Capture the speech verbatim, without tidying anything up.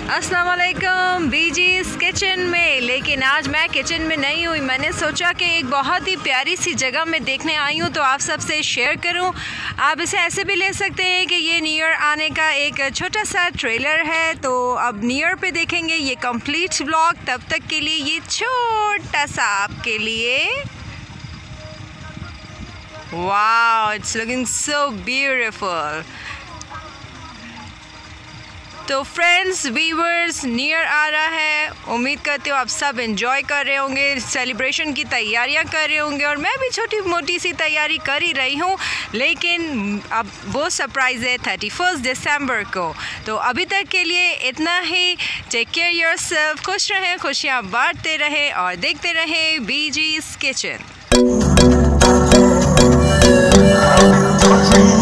अस्सलाम वालेकुम बीजीज़ किचन में। लेकिन आज मैं किचन में नहीं हुई, मैंने सोचा कि एक बहुत ही प्यारी सी जगह में देखने आई हूँ तो आप सबसे शेयर करूँ। आप इसे ऐसे भी ले सकते हैं कि ये न्यू ईयर आने का एक छोटा सा ट्रेलर है, तो अब न्यू ईयर पे देखेंगे ये कंप्लीट व्लॉग। तब तक के लिए ये छोटा सा आपके लिए। Wow, it's looking so beautiful. तो फ्रेंड्स, व्यूअर्स, न्यू ईयर आ रहा है, उम्मीद करती हूँ आप सब एंजॉय कर रहे होंगे, सेलिब्रेशन की तैयारियां कर रहे होंगे और मैं भी छोटी मोटी सी तैयारी कर ही रही हूँ। लेकिन अब वो सरप्राइज़ है थर्टी फर्स्ट दिसंबर को। तो अभी तक के लिए इतना ही। टेक केयर योरसेल्फ, खुश रहें, खुशियाँ बांटते रहें और देखते रहें बीजीज़ किचन।